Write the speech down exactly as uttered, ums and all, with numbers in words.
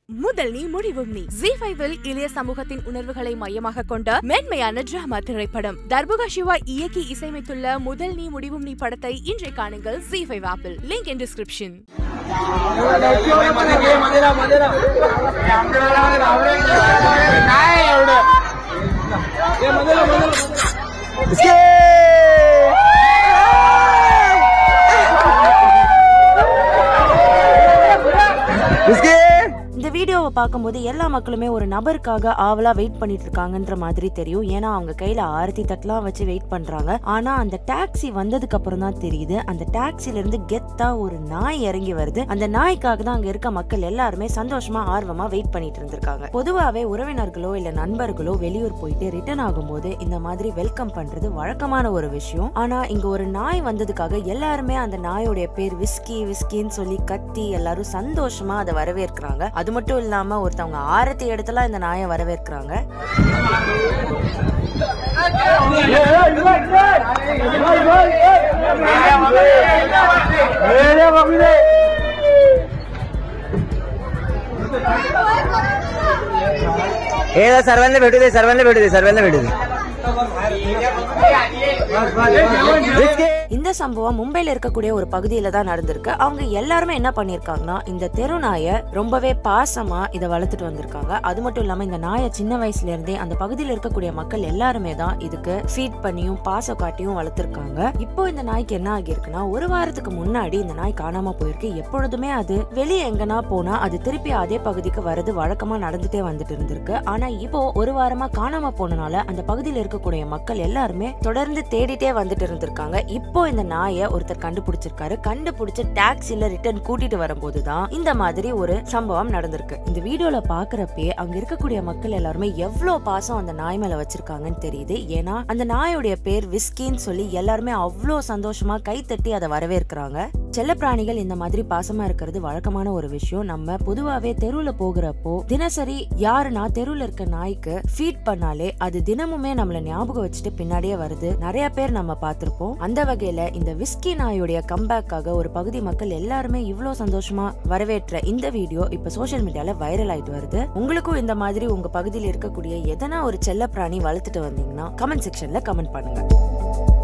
முதல் நீ முடிவும் நீ ஜீ ஃபைவ் இல் இளைய சமூகத்தின் உணர்வுகளை மையமாக கொண்ட மென்மையான டிராமா திரைப்படம். தர்புகா சிவா இயக்கி இசையமைத்துள்ள முதல் நீ முடிவும் நீ படத்தை இன்றை காணுங்கள் ஜீ ஃபைவ் ஆப்பில். Link in description. இந்த வீடியோவை பார்க்கும்போது எல்லா மக்களுமே ஒரு நபருக்காக ஆவலா வெயிட் பண்ணிட்டு இருக்காங்கன்ற மாதிரி தெரியும். ஏன்னா அவங்க கையில ஆரத்தி தட்டலாம் வச்சு வெயிட் பண்றாங்க. ஆனா அந்த டாக்ஸி வந்ததுக்கு அப்புறம் தான் தெரியுது அந்த டாக்ஸில இருந்து கெத்தா ஒரு நாய் இறங்கி வருது. அந்த நாய்க்காக தான் அங்க இருக்க மக்கள் எல்லாருமே சந்தோஷமா ஆர்வமா வெயிட் பண்ணிட்டு இருந்திருக்காங்க. பொதுவாவே உறவினர்களோ இல்ல நண்பர்களோ வெளியூர் போயிட்டு ரிட்டர்ன் ஆகும்போது இந்த மாதிரி வெல்கம் பண்றது வழக்கமான ஒரு விஷயம். ஆனா இங்க ஒரு நாய் வந்ததுக்காக எல்லாருமே அந்த நாயோடைய பேர் விஸ்கி விஸ்கின்னு சொல்லி கத்தி எல்லாரும் சந்தோஷமா அதை வரவேற்கிறாங்க. அது மட்டும் இல்லாம ஒருத்தவங்க ஆரத்தி இடத்துல இந்த நாயை வரவேற்கிறாங்க. ஏதோ சர்வன்ல भेटू சர்வன்ல भेटू சர்வன்ல भेटू இந்த சம்பவம் மும்பைல இருக்கக்கூடிய ஒரு பகுதியில தான் நடந்திருக்கு. அவங்க எல்லாருமே என்ன பண்ணிருக்காங்கன்னா இந்த தெரு நாயை ரொம்பவே பாசமா இதை வளர்த்துட்டு வந்திருக்காங்க. அது மட்டும் இல்லாம இந்த நாயை சின்ன வயசுல இருந்தே அந்த பகுதியில் இருக்கக்கூடிய மக்கள் எல்லாருமே தான் இதுக்கு ஃபீட் பண்ணியும் பாசம் காட்டியும் வளர்த்திருக்காங்க. இப்போ இந்த நாய்க்கு என்ன ஆகிருக்குன்னா ஒரு வாரத்துக்கு முன்னாடி இந்த நாய் காணாம போயிருக்கு. எப்பொழுதுமே அது வெளியே எங்கன்னா போனா அது திருப்பி அதே பகுதிக்கு வரது வழக்கமா நடந்துட்டே வந்துட்டு இருந்திருக்கு. ஆனா இப்போ ஒரு வாரமா காணாம போனனால அந்த பகுதியில் இருக்கக்கூடிய மக்கள் எல்லாருமே தொடர்ந்து தேடிட்டே வந்துட்டு இருந்திருக்காங்க. இப்போ இந்த நாயை ஒருத்தர் கண்டுபிடிச்சிருக்காரு. கண்டுபிடிச்ச டாக்ஸில ரிட்டர்ன் கூட்டிட்டு வரும்போதுதான் இந்த மாதிரி ஒரு சம்பவம் நடந்திருக்கு. இந்த வீடியோல பாக்குறப்பே அங்க இருக்கக்கூடிய மக்கள் எல்லாருமே எவ்வளவு பாசம் அந்த நாய் மேல வச்சிருக்காங்கன்னு தெரியுது. ஏன்னா அந்த நாயோடைய பேர் விஸ்கின்னு சொல்லி எல்லாருமே அவ்வளவு சந்தோஷமா கை தட்டி அதை வரவேற்கிறாங்க. செல்ல பிராணிகள் இந்த மாதிரி பாசமா இருக்கிறது வழக்கமான ஒரு விஷயம். நம்ம பொதுவாவே தெருவுல போகிறப்போ தினசரி யாருன்னா தெருவுல இருக்க நாய்க்கு ஃபீட் பண்ணாலே அது தினமுமே நம்மள ஞாபகம் வச்சுட்டு பின்னாடியே வருது. நிறைய பேர் நம்ம பார்த்திருப்போம். அந்த வகையில இந்த விஸ்கி நாயுடைய கம்பேக்காக ஒரு பகுதி மக்கள் எல்லாருமே இவ்வளவு சந்தோஷமா வரவேற்ற இந்த வீடியோ இப்ப சோசியல் மீடியால வைரல் ஆயிட்டு வருது. உங்களுக்கும் இந்த மாதிரி உங்க பகுதியில் இருக்கக்கூடிய எதனா ஒரு செல்ல பிராணி வளர்த்துட்டு வந்தீங்கன்னா கமெண்ட் செக்ஷன்ல கமெண்ட் பண்ணுங்க.